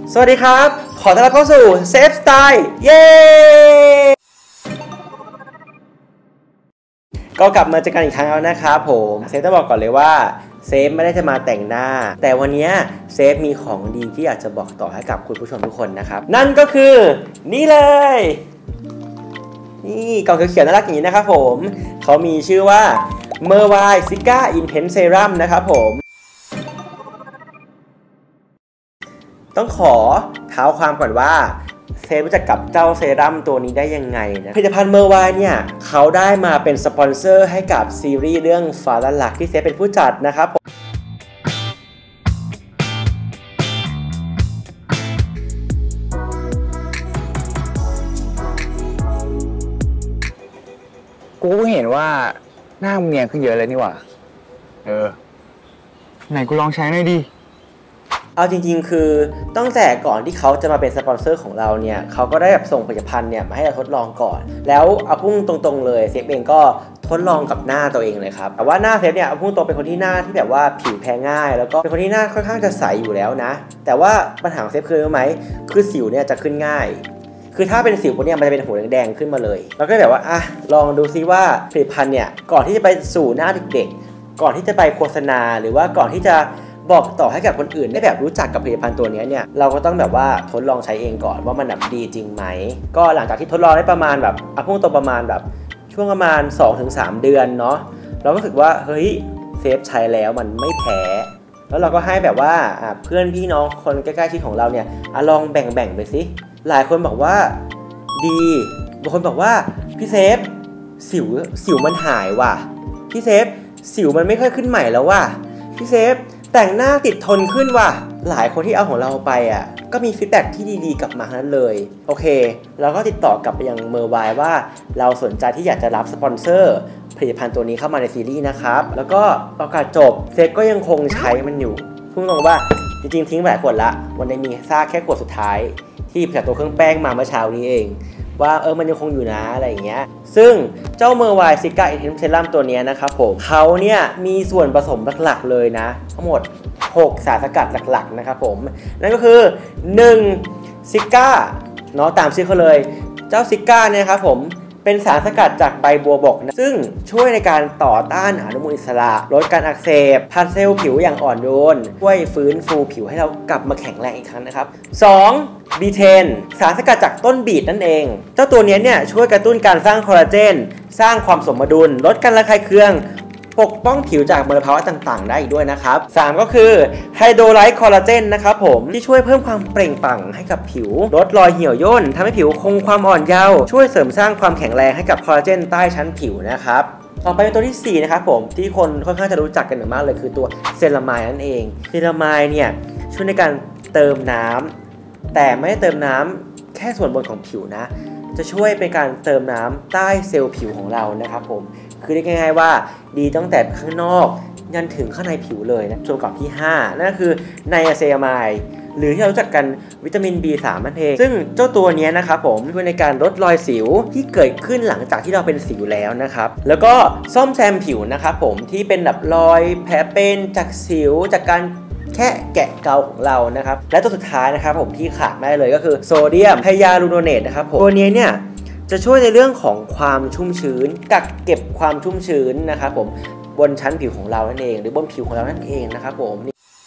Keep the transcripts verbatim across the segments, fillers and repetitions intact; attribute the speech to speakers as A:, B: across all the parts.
A: สวัสดีครับขอต้อนรับเข้าสู่เซฟสไตล์เย้ก็กลับมาเจอกันอีกครั้งแล้วนะครับผมเซฟต้องบอกก่อนเลยว่าเซฟไม่ได้จะมาแต่งหน้าแต่วันนี้เซฟมีของดีที่อยากจะบอกต่อให้กับคุณผู้ชมทุกคนนะครับนั่นก็คือนี่เลยนี่กล่องเขียวๆน่ารักอย่างนี้นะครับผมเขามีชื่อว่า Mervai Cica Intense Serum นะครับผมต้องขอเท้าความก่อนว่าเซฟรู้จักกับเจ้าเซรั่มตัวนี้ได้ยังไงนะผลิตภัณฑ์เมอร์วายเนี่ยเขาได้มาเป็นสปอนเซอร์ให้กับซีรีส์เรื่องฟ้าละลักที่เซฟเป็นผู้จัดนะครับ
B: กูก็เห็นว่าหน้ามึงเนียนขึ้นเยอะเลยนี่หว่าเออไหนกูลองใช้หน่อยดิ
A: เอาจริงๆคือตั้งแต่ก่อนที่เขาจะมาเป็นสปอนเซอร์ของเราเนี่ยเขาก็ได้แบบส่งผลิตภัณฑ์เนี่ยมาให้เราทดลองก่อนแล้วเอาพุ่งตรงๆเลยเซฟเองก็ทดลองกับหน้าตัวเองเลยครับแต่ว่าหน้าเซฟเนี่ยเอาพุ่งตรงเป็นคนที่หน้าที่แบบว่าผิวแพ้ง่ายแล้วก็เป็นคนที่หน้าค่อนข้างจะใสอยู่แล้วนะแต่ว่าปัญหาของเซฟคือรู้ไหมคือสิวเนี่ยจะขึ้นง่ายคือถ้าเป็นสิวพวกนี้มันจะเป็นหัวแดงๆขึ้นมาเลยเราก็แบบว่าอ่ะลองดูซิว่าผลิตภัณฑ์เนี่ยก่อนที่จะไปสู่หน้าเด็กๆก่อนที่จะไปโฆษณาหรือว่าก่อนที่จะบอกต่อให้กับคนอื่นได้แบบรู้จักกับผลิตภัณฑ์ตัวนี้เนี่ยเราก็ต้องแบบว่าทดลองใช้เองก่อนว่ามันแบบดีจริงไหมก็หลังจากที่ทดลองได้ประมาณแบบอ่ะพุ่งตัวประมาณแบบช่วงประมาณ สองถึงสาม เดือนเนาะเราก็รู้สึกว่าเฮ้ยเซฟใช้แล้วมันไม่แพ้แล้วเราก็ให้แบบว่าเพื่อนพี่น้องคนใกล้ๆชิดของเราเนี่ยลองแบ่งๆไปสิหลายคนบอกว่าดีบางคนบอกว่าพี่เซฟสิวสิวมันหายว่ะพี่เซฟสิวมันไม่ค่อยขึ้นใหม่แล้วว่ะพี่เซฟแต่งหน้าติดทนขึ้นว่ะหลายคนที่เอาของเราไปอ่ะก็มีฟีดแบ็กที่ดีๆกลับมาทั้งนั้นเลยโอเคเราก็ติดต่อกลับไปยังเมอร์วายว่าเราสนใจที่อยากจะรับสปอนเซอร์ผลิตภัณฑ์ตัวนี้เข้ามาในซีรีส์นะครับแล้วก็ประกาศจบเซฟก็ยังคงใช้มันอยู่พูดตรงว่าจริงๆทิ้งไปหลายขวดละวันนี้มีซากแค่ขวดสุดท้ายที่ผลิตตัวเครื่องแป้งมาเมื่อเช้านี้เองว่าเออมันยังคงอยู่นะอะไรอย่างเงี้ยซึ่งเจ้า Mervai Cica Intense Serum ตัวนี้นะครับผมเขาเนี่ยมีส่วนผสมหลักๆเลยนะทั้งหมดหกสารสกัดหลักๆนะครับผมนั่นก็คือหนึ่ง Cica เนาะตามชื่อเขาเลยเจ้า Cica เนี่ยครับผมเป็นสารสกัดจากใบบัวบกนะซึ่งช่วยในการต่อต้านอนุมูลอิสระลดการอักเสบพันเซลล์ผิวอย่างอ่อนโยนช่วยฟื้นฟูผิวให้เรากลับมาแข็งแรงอีกครั้งนะครับสอง บี เทน สารสกัดจากต้นบีทนั่นเองเจ้าตัวนี้เนี่ยช่วยกระตุ้นการสร้างคอลลาเจนสร้างความสมดุลลดการระคายเคืองปกป้องผิวจากมลภาวะต่างๆได้อีกด้วยนะครับสามก็คือไฮโดรไลท์คอลลาเจนนะครับผมที่ช่วยเพิ่มความเปล่งปลั่งให้กับผิวลดรอยเหี่ยวย่นทำให้ผิวคงความอ่อนเยาว์ช่วยเสริมสร้างความแข็งแรงให้กับคอลลาเจนใต้ชั้นผิวนะครับต่อไปเป็นตัวที่สี่นะครับผมที่คนค่อนข้างจะรู้จักกันมากเลยคือตัวเซรามายนั่นเองเซรามายเนี่ยช่วยในการเติมน้ำแต่ไม่ได้เติมน้ำแค่ส่วนบนของผิวนะจะช่วยเป็นการเติมน้ำใต้เซลล์ผิวของเรานะครับผมคือเรียกง่ายๆว่าดีตั้งแต่ข้างนอกยันถึงข้างในผิวเลยนะส่วนประกอบที่ห้านั่นก็คือไนอะเซรามายหรือที่เรารู้จักกันวิตามิน บี สาม นั่นเองซึ่งเจ้าตัวนี้นะครับผมช่วยในการลดรอยสิวที่เกิดขึ้นหลังจากที่เราเป็นสิวแล้วนะครับแล้วก็ซ่อมแซมผิวนะครับผมที่เป็นแบบรอยแผลเป็นจากสิวจากการแค่แกะเกาของเรานะครับและตัวสุดท้ายนะครับผมที่ขาดไม่ได้เลยก็คือโซเดียมไฮยาลูโรเนตนะครับผมตัวนี้เนี่ยจะช่วยในเรื่องของความชุ่มชื้นกักเก็บความชุ่มชื้นนะครับผมบนชั้นผิวของเรานั่นเองหรือบนผิวของเรานั่นเองนะครับผม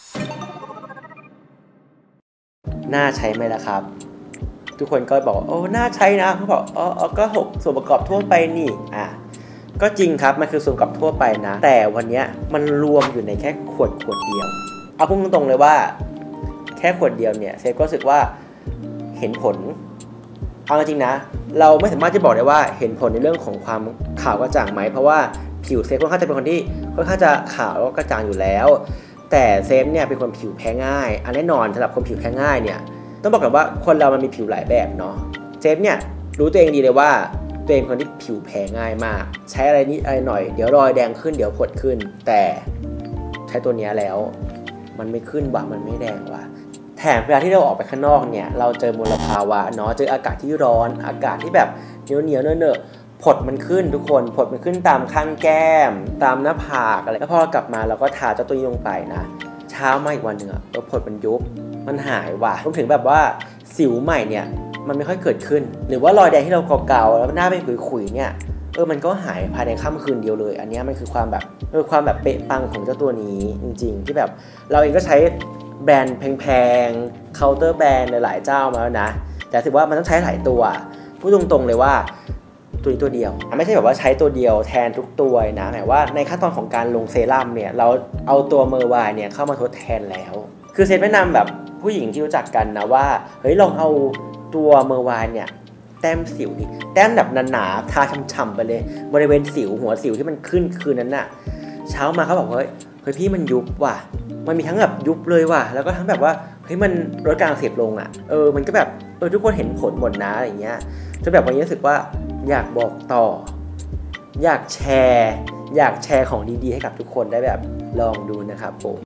A: น่าใช้ไหมล่ะครับทุกคนก็บอกโอ้น่าใช้นะเขาบอกอ๋อก็หกส่วนประกอบทั่วไปนี่อ่ะก็จริงครับมันคือส่วนประกอบทั่วไปนะแต่วันนี้มันรวมอยู่ในแค่ขวดขวดเดียวเอาพูดตรงๆเลยว่าแค่ขวดเดียวเนี่ยเซฟก็รู้สึกว่าเห็นผลเอาจริงนะเราไม่สามารถจะบอกได้ว่าเห็นผลในเรื่องของความขาวกระจ่างไหมเพราะว่าผิวเซฟค่อนข้างจะเป็นคนที่ค่อนข้างจะขาวแล้วกระจ่างอยู่แล้วแต่เซฟเนี่ยเป็นคนผิวแพ้ง่ายอันแน่นอนสำหรับคนผิวแพ้ง่ายเนี่ยต้องบอกกันว่าคนเรามันมีผิวหลายแบบเนาะเซฟเนี่ยรู้ตัวเองดีเลยว่าตัวเองเป็นคนที่ผิวแพ้ง่ายมากใช้อะไรนิดอะไรหน่อยเดี๋ยวรอยแดงขึ้นเดี๋ยวผดขึ้นแต่ใช้ตัวนี้แล้วมันไม่ขึ้นว่ะมันไม่แดงว่ะแถมเวลาที่เราออกไปข้างนอกเนี่ยเราเจอมลภาวะเนาะเจออากาศที่ร้อนอากาศที่แบบเหนียวเหนียวเนอะเนอะผดมันขึ้นทุกคนผดมันขึ้นตามข้างแก้มตามหน้าผากอะไรแล้วพอกลับมาเราก็ทาเจ้าตัวนี้ลงไปนะใช้ช้ามาอีกวันหนึ่งอะเออผดมันยุบมันหายว่ะรวมถึงแบบว่าสิวใหม่เนี่ยมันไม่ค่อยเกิดขึ้นหรือว่ารอยแดงที่เราเก่าๆแล้วหน้าเป็นขุยๆเนี่ยเออมันก็หายภายในค่ำคืนเดียวเลยอันนี้มันคือความแบบเออความแบบเป๊ะปังของเจ้าตัวนี้จริงๆที่แบบเราเองก็ใช้แบรนด์แพงๆเคาน์เตอร์แบรนด์หลายๆเจ้ามาแล้วนะแต่ถือว่ามันต้องใช้หลายตัวพูดตรงๆเลยว่าตัวนี้ตัวเดียวไม่ใช่แบบว่าใช้ตัวเดียวแทนทุกตัวนะหมายว่าในขั้นตอนของการลงเซรั่มเนี่ยเราเอาตัวเมอร์ไวน์เนี่ยเข้ามาทดแทนแล้วคือเซตแนะนำแบบผู้หญิงที่รู้จักกันนะว่าเฮ้ยลองเอาตัวเมอร์ไวน์เนี่ยแต้มสิวดิแต้มแบบหนาๆทาช่ำๆไปเลยบริเวณสิวหัวสิวที่มันขึ้นคืนนั้นน่ะเช้ามาเขาบอกเฮ้ยเฮ้ยพี่มันยุบว่ะมันมีทั้งแบบยุบเลยว่ะแล้วก็ทั้งแบบว่าเฮ้ยมันลดการอักเสบลงอ่ะเออมันก็แบบเออทุกคนเห็นผลหมดนะอะไรเงี้ยจนแบบวันนี้รู้สึกว่าอยากบอกต่ออยากแชร์อยากแชร์ของดีๆให้กับทุกคนได้แบบลองดูนะครับผม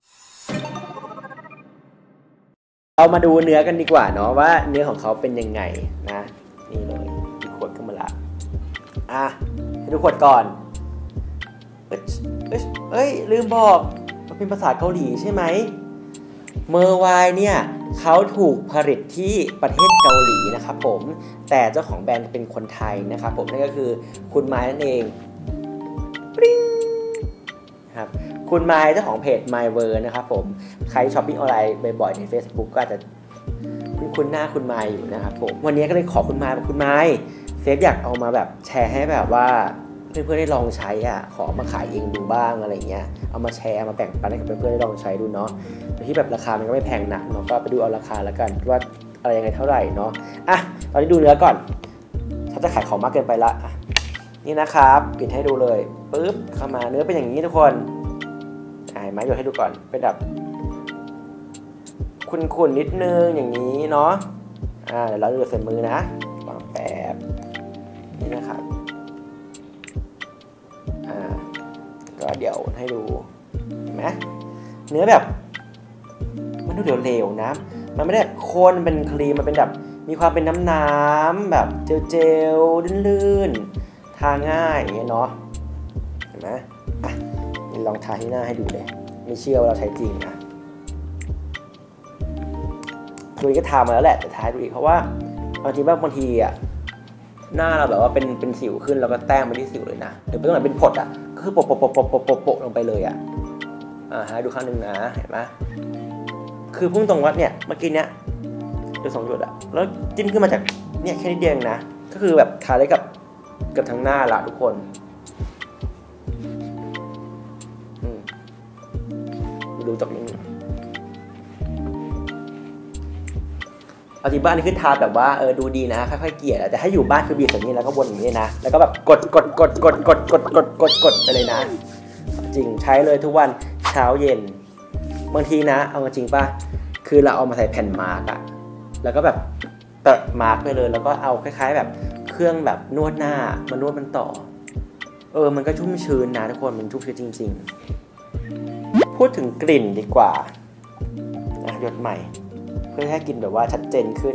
A: เรามาดูเนื้อกันดีกว่าเนาะว่าเนื้อของเขาเป็นยังไงนะนี่เลยมีขวดขึ้นมาละอ่ะให้ดูขวดก่อนเอ้ยเอ้ยลืมบอกมันเป็นภาษาเกาหลีใช่ไหมเมอร์ไวน์เนี่ยเขาถูกผลิตที่ประเทศเกาหลีนะครับผมแต่เจ้าของแบรนด์เป็นคนไทยนะครับผมนั่นก็คือคุณไม้นั่นเองปริ้งครับคุณไม้เจ้าของเพจ MyWord นะครับผมใครช้อปปิ้งออนไลน์บ่อยๆใน Facebook ก็อาจจะคุ้นหน้าคุณไม้อยู่นะครับผมวันนี้ก็เลยขอคุณไม้บอกคุณไม้เซฟอยากเอามาแบบแชร์ให้แบบว่าเพื่อนๆได้ลองใช้อ่ะขอมาขายเองดูบ้างอะไรเงี้ยเอามาแชร์มาแบ่งปันให้กับเพื่อนๆได้ลองใช้ดูเนาะที่แบบราคามันก็ไม่แพงนักเนาะก็ไปดูเอาราคาแล้วกันว่าอะไรยังไงเท่าไหร่เนาะอ่ะตอนนี้ดูเนื้อก่อนถ้าจะขายของมากเกินไปละนี่นะครับปิดให้ดูเลยปึ๊บเข้ามาเนื้อเป็นอย่างนี้ทุกคนอ่าไม้โยนให้ดูก่อนเป็นแบบขุ่นๆนิดนึงอย่างนี้เนาะอ่าเดี๋ยวเราดูใส่มือนะวางแป๊บนี่นะครับอ่าก็เดี๋ยวให้ดูเห็นไหมเนื้อแบบมันดูเหลวๆนะมันไม่ได้แบบข้นเป็นครีมมันเป็นแบบมีความเป็นน้ำๆแบบเจลๆลื่นๆทาง่ายอย่างเงี้ยเนาะเห็นไหมอ่ะลองทาที่หน้าให้ดูเลยไม่เชื่อว่าเราใช้จริงนะตัวนี้ก็ทามาแล้วแหละแต่ทาดูอีกเพราะว่าเอาจริงว่าบางทีอ่ะหน้าเราแบบว่าเป็นเป็นสิวขึ้นแล้วก็แต้มไปที่สิวเลยนะหรือเป็นตรงไหนเป็นผดอ่ะก็คือโปะโปะโปะโปะโปะโปะลงไปเลยอ่ะอ่าให้ดูข้างหนึ่งนะเห็นไหมคือพุ่งตรงวัดเนี่ยเมื่อกี้เนี้ยดูสองจุดอะแล้วจิ้มขึ้นมาจากเนี่ยแค่นิดเดียวนะก็คือแบบทาได้กับกับทั้งหน้าละทุกคนอืมดูจากนี้เอาที่บ้านนี่คือทาแบบว่าเออดูดีนะค่อยๆเกลี่ยแต่ถ้าอยู่บ้านคือบีบแบบนี้แล้วก็วนอย่างนี้นะแล้วก็แบบกดกดกดกดกดกดกดกดกดไปเลยนะจริงใช้เลยทุกวันเช้าเย็นบางทีนะเอาจริงป่ะคือเราเอามาใส่แผ่นมาร์กอะแล้วก็แบบแปะมาร์กไปเลยแล้วก็เอาคล้ายๆแบบเครื่องแบบนวดหน้ามานวดมันต่อเออมันก็ชุ่มชื้นนะทุกคนมันชุ่มชื้นจริงๆพูดถึงกลิ่นดีกว่านะหยดใหม่เพื่อให้กลิ่นแบบว่าชัดเจนขึ้น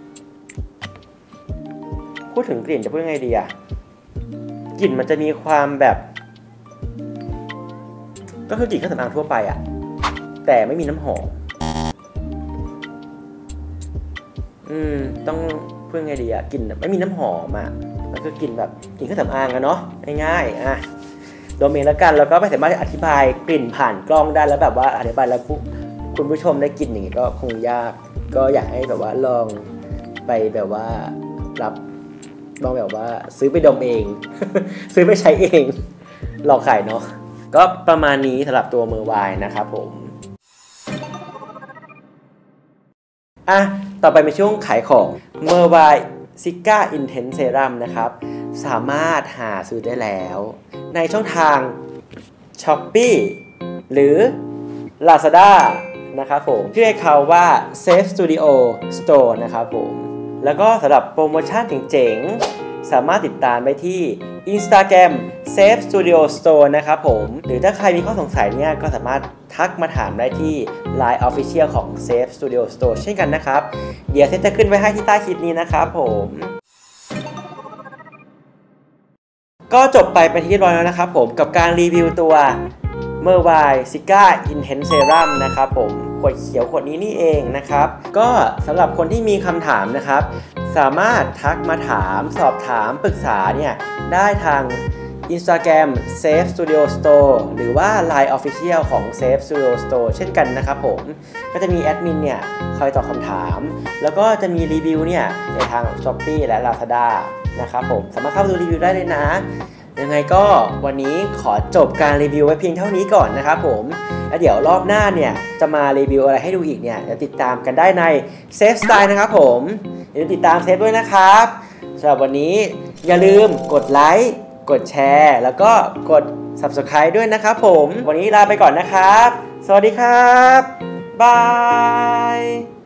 A: พูดถึงกลิ่นจะพูดยังไงดีอะกลิ่นมันจะมีความแบบก็คือกลิ่นเครื่องสำอางทั่วไปอะแต่ไม่มีน้ำหอมอืมต้องพูดไงดีอะกลิ่นไม่มีน้ำหอมอะมันคือกลิ่นแบบกลิ่นเครื่องสำอางอะเนาะง่ายๆอ่ะโดเมนแล้วกันแล้วก็ไม่สามารถอธิบายกลิ่นผ่านกล้องได้แล้วแบบว่าอธิบายแล้วคุณผู้ชมได้กลิ่นอย่างงี้ก็คงยากก็อยากให้แบบว่าลองไปแบบว่ารับลองแบบว่าซื้อไปดมเอง ซื้อไปใช้เองลองขายเนาะก็ประมาณนี้สำหรับตัวเมอร์ไวน์นะครับผมอ่ะต่อไปเป็นช่วงขายของ เมอร์ไวน์ ซิก้า Intense Serum นะครับสามารถหาซื้อได้แล้วในช่องทาง Shopee หรือ Lazada นะครับผมชื่อเขาว่า Safe Studio Store นะครับผมแล้วก็สำหรับโปรโมชั่นเจ๋งๆสามารถติดตามได้ที่ Instagram Safe Studio Store นะครับผมหรือถ้าใครมีข้อสงสัยเนี่ยก็สามารถทักมาถามได้ที่ ไลน์ Official ของ Safe Studio Store เช่นกันนะครับเดี๋ยวเซฟจะขึ้นไว้ให้ที่ใต้คลิปนี้นะครับผมก็จบไปเป็นที่เรียบร้อยแล้วนะครับผมกับการรีวิวตัวเมอร์ไวซิก้าอินเทนเซรัมนะครับผมขวดเขียวขวดนี้นี่เองนะครับก็สำหรับคนที่มีคำถามนะครับสามารถทักมาถามสอบถามปรึกษาเนี่ยได้ทาง Instagram Safe Studio Store หรือว่า ไลน์ Official ของ Safe Studio Store เช่นกันนะครับผมก็จะมีแอดมินเนี่ยคอยตอบคำถามแล้วก็จะมีรีวิวเนี่ยในทาง Shopee และ Lazada นะครับผมสามารถเข้าดูรีวิวได้เลยนะยังไงก็วันนี้ขอจบการรีวิวไว้เพียงเท่านี้ก่อนนะครับผมแล้วเดี๋ยวรอบหน้าเนี่ยจะมารีวิวอะไรให้ดูอีกเนี่ยจะติดตามกันได้ใน Safe Style นะครับผมอย่าลืมติดตาม Safe ด้วยนะครับสำหรับวันนี้อย่าลืมกดไลค์กดแชร์แล้วก็กด Subscribe ด้วยนะครับผมวันนี้ลาไปก่อนนะครับสวัสดีครับบาย